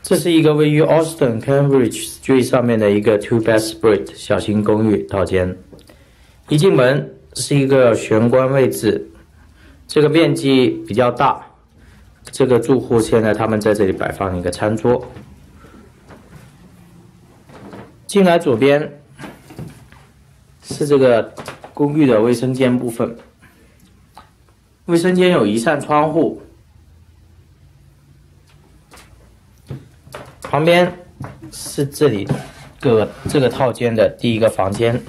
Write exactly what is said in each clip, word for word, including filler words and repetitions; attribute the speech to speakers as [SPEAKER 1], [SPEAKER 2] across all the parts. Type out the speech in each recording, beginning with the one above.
[SPEAKER 1] 这是一个位于 Austin Cambridge Street 上面的一个 two bed split 小型公寓套间。一进门是一个玄关位置，这个面积比较大。这个住户现在他们在这里摆放了一个餐桌。进来左边是这个公寓的卫生间部分，卫生间有一扇窗户。旁边是这里个这个套间的第一个房间，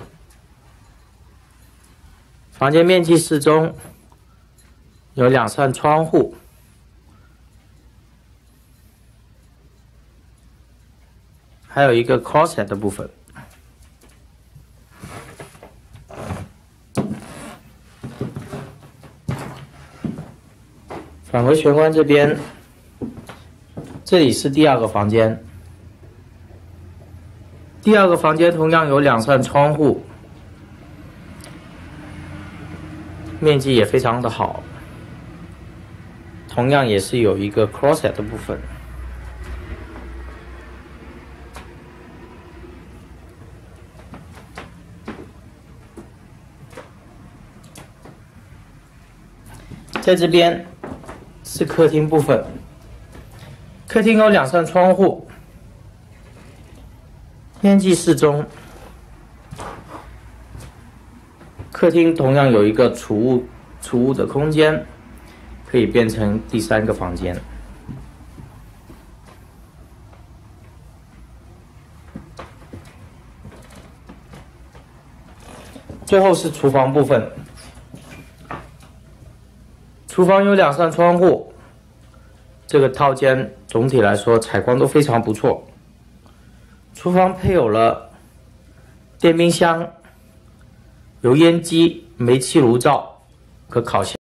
[SPEAKER 1] 房间面积适中，有两扇窗户，还有一个 closet 的部分。返回玄关这边。这里是第二个房间，第二个房间同样有两扇窗户，面积也非常的好，同样也是有一个 closet 的部分。在这边是客厅部分。客厅有两扇窗户，面积适中。客厅同样有一个储物储物的空间，可以变成第三个房间。最后是厨房部分，厨房有两扇窗户。这个套间总体来说采光都非常不错。厨房配有了电冰箱、油烟机、煤气炉灶和烤箱。